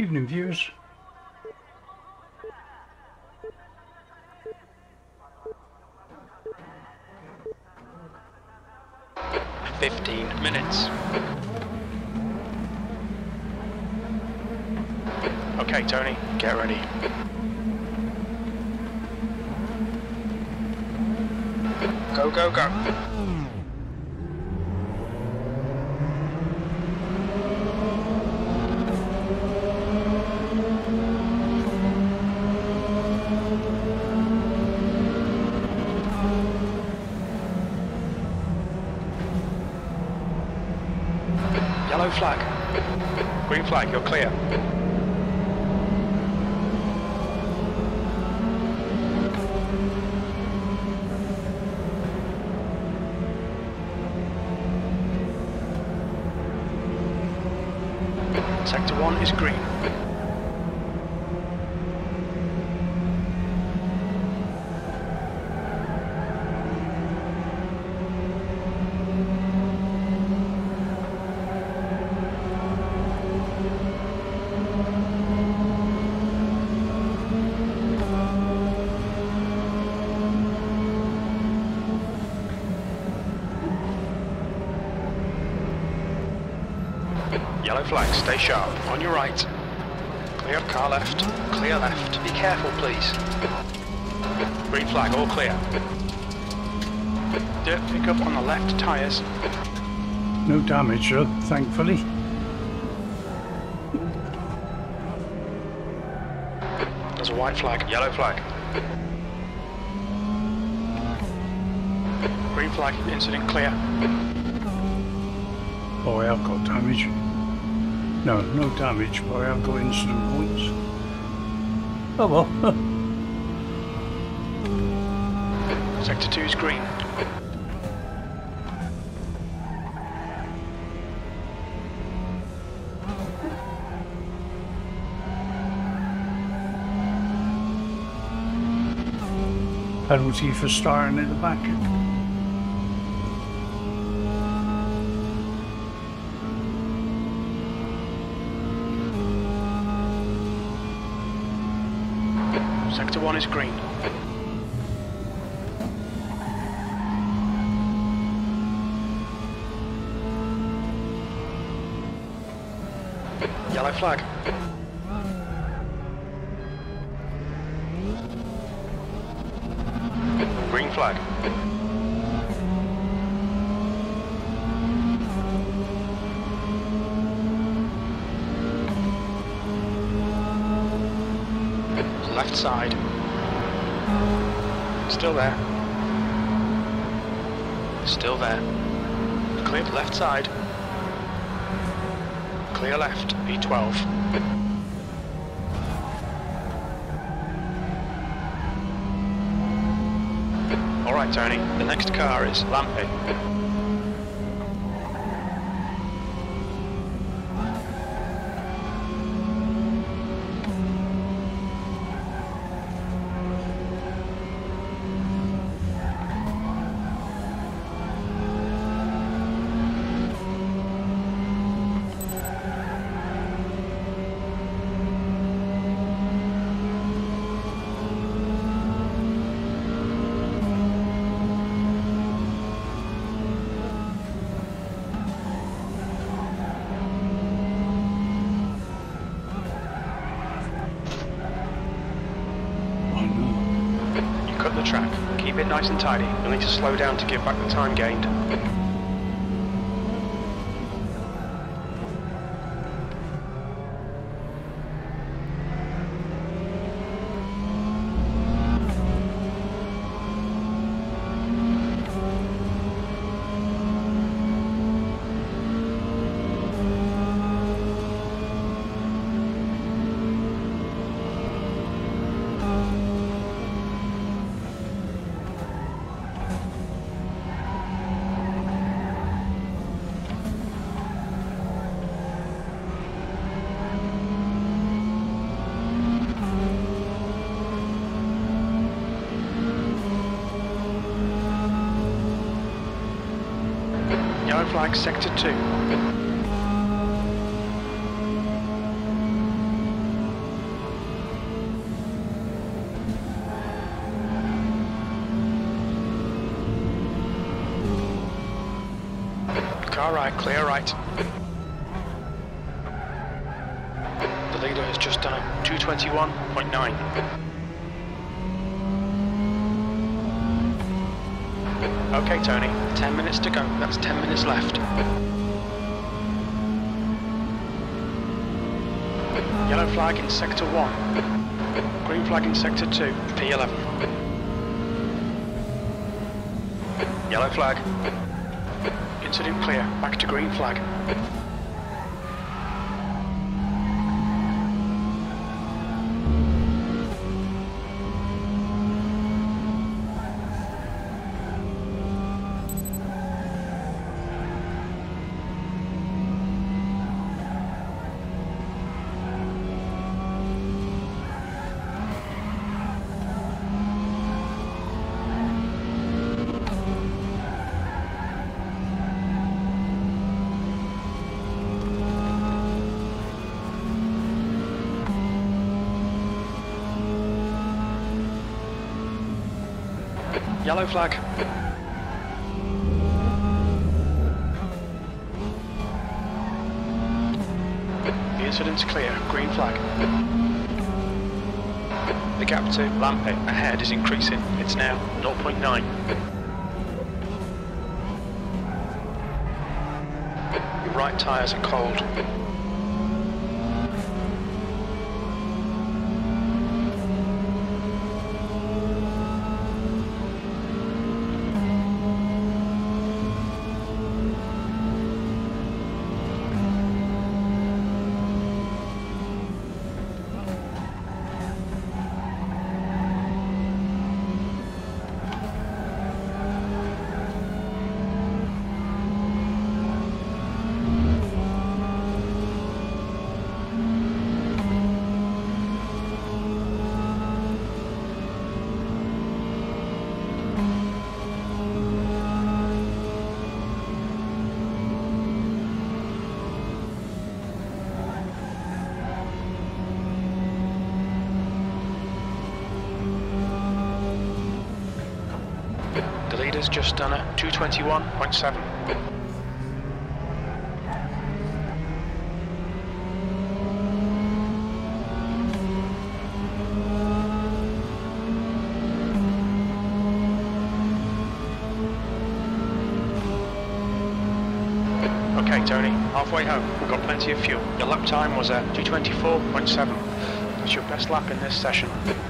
Evening, viewers. Minutes. Okay, Tony, get ready. Go, go, go. Yellow flag. Green flag, you're clear. Sector 1 is green. Yellow flag, stay sharp. On your right. Clear, car left. Clear left. Be careful, please. Green flag, all clear. Dirt pickup on the left tyres. No damage, though, thankfully. There's a white flag, yellow flag. Green flag, incident clear. Oh, I have got damage. No, no damage, but I have got incident points. Oh well. Sector 2 is green. Penalty for starting at the back. Sector 1 is green. Yellow flag. Green flag. Left side. Still there. Still there. Clear left side. Clear left, B12. Alright Tony, the next car is Lampy. The track. Keep it nice and tidy. You'll need to slow down to give back the time gained. Yellow flag, sector 2. Car right, clear right. The leader has just done a 221.9. Okay, Tony, 10 minutes to go. That's 10 minutes left. Yellow flag in sector 1. Green flag in sector 2, P11. Yellow flag. Incident clear, back to green flag. Yellow flag. The incident's clear, green flag. The gap to Lampet ahead is increasing. It's now 0.9. Your right tyres are cold. The leader's just done a 221.7. Okay, Tony, halfway home. We've got plenty of fuel. Your lap time was a 224.7. That's your best lap in this session.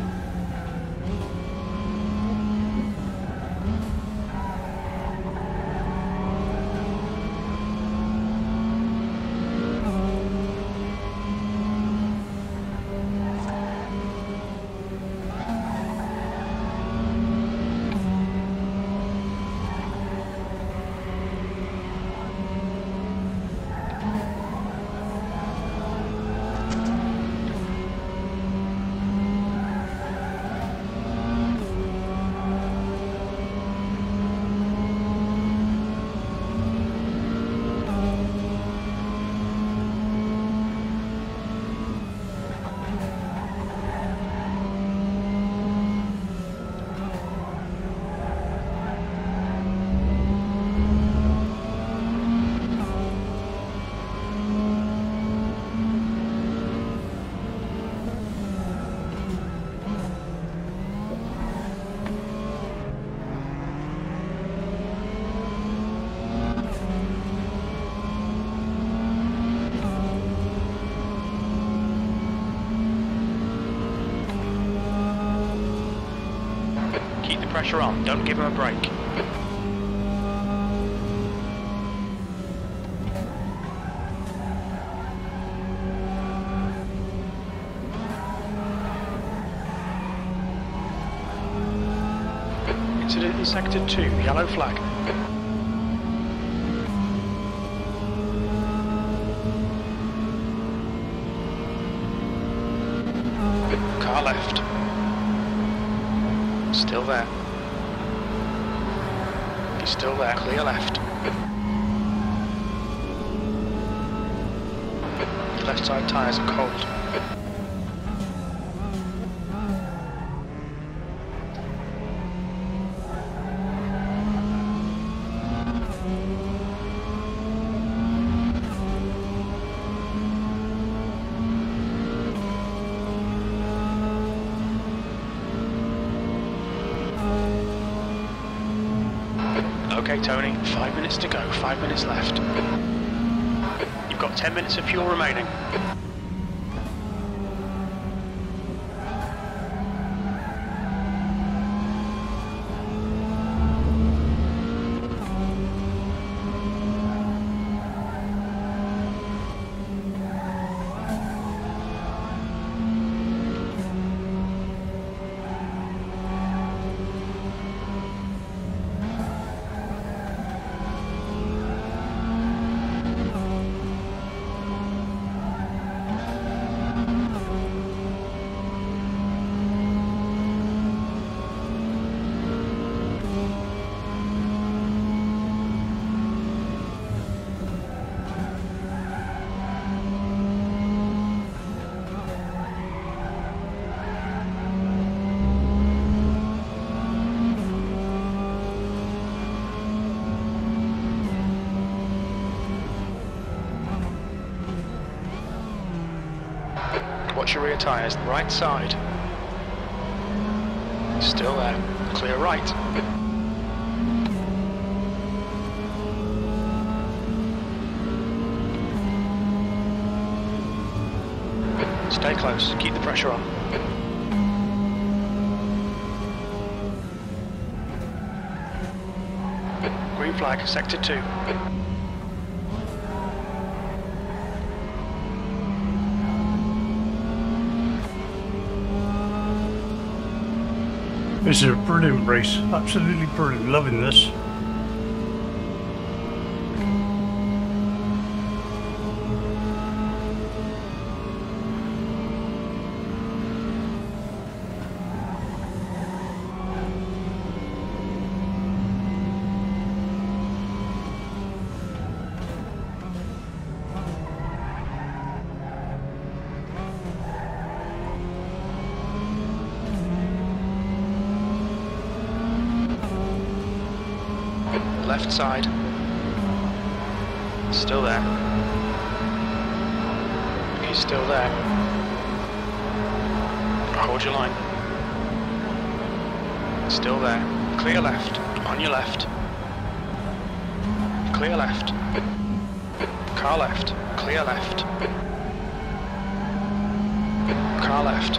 Keep the pressure on, don't give him a break. Incident in sector 2, yellow flag. Car left. Still there. He's still there, clear left. The left side tyres are cold. Okay, Tony, 5 minutes to go, 5 minutes left. You've got 10 minutes of fuel remaining. Watch your rear tyres, right side. Still there, clear right. Stay close, keep the pressure on. Green flag, sector 2. This is a brilliant race, absolutely brilliant, loving this. Left side. Still there. He's still there. Hold your line. Still there. Clear left. On your left. Clear left. Car left. Clear left. Car left.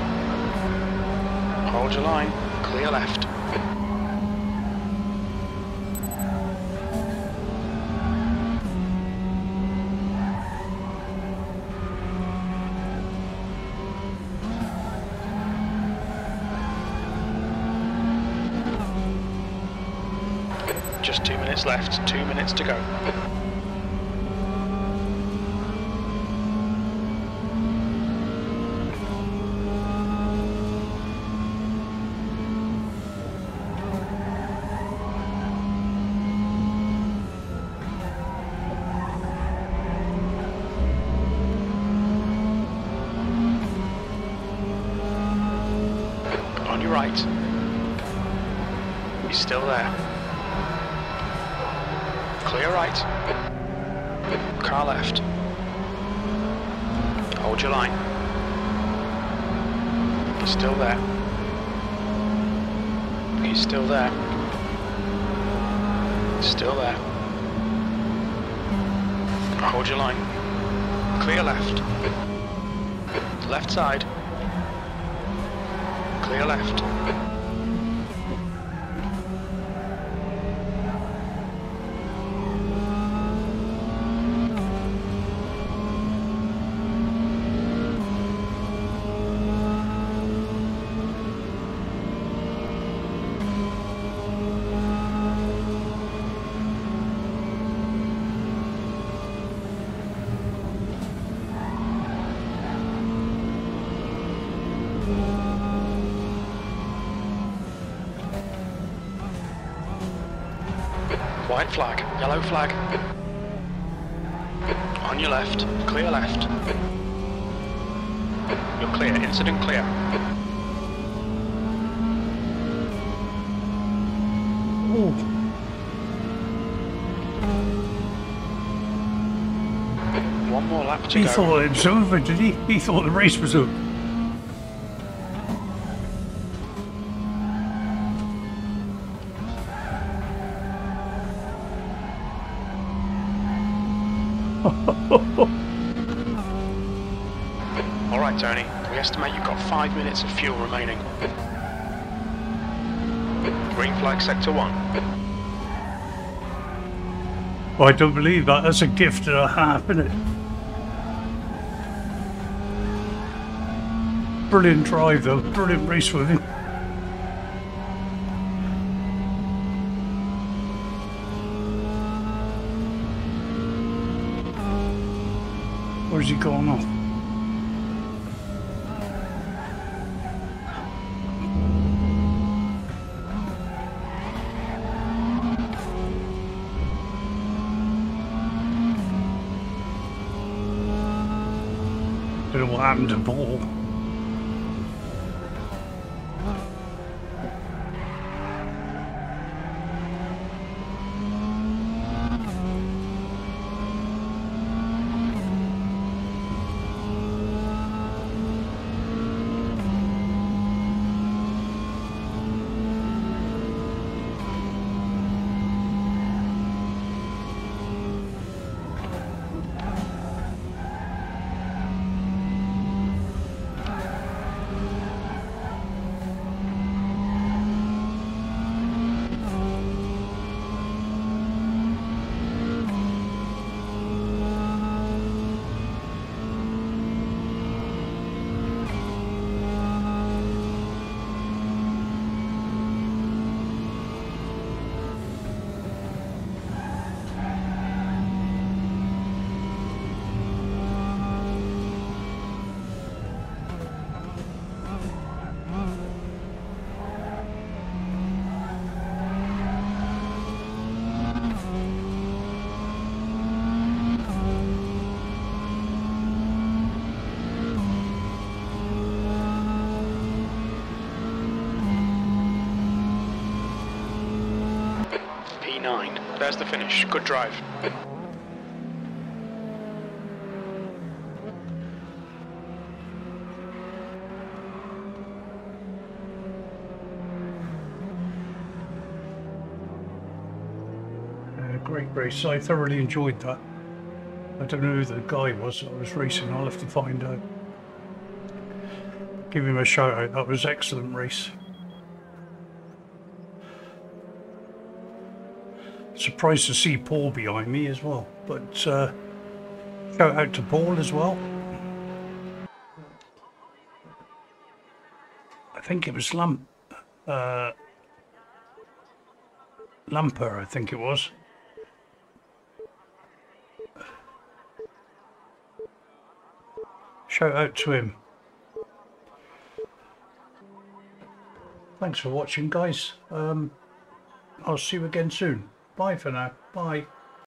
Hold your line. Clear left. Just 2 minutes left, 2 minutes to go. On your right. He's still there. Clear right. Car left. Hold your line. He's still there. He's still there. Still there. Hold your line. Clear left. Left side. Clear left. White flag, yellow flag. On your left, clear left. You're clear, incident clear. Ooh. One more lap to go. He thought it was over, did he? He thought the race was over. Alright Tony, we estimate you've got 5 minutes of fuel remaining. Green flag sector 1. Well, I don't believe that. That's a gift and a half, isn't it? Brilliant drive though, brilliant race with him. Where's he gone off? Don't know what happened to Paul. P9, there's the finish. Good drive. Great race. I thoroughly enjoyed that. I don't know who the guy was that was racing. I'll have to find out. Give him a shout out. That was an excellent race. Surprised to see Paul behind me as well. But shout out to Paul as well. I think it was Lamper, I think it was. Shout out to him. Thanks for watching, guys. I'll see you again soon. Bye for now. Bye.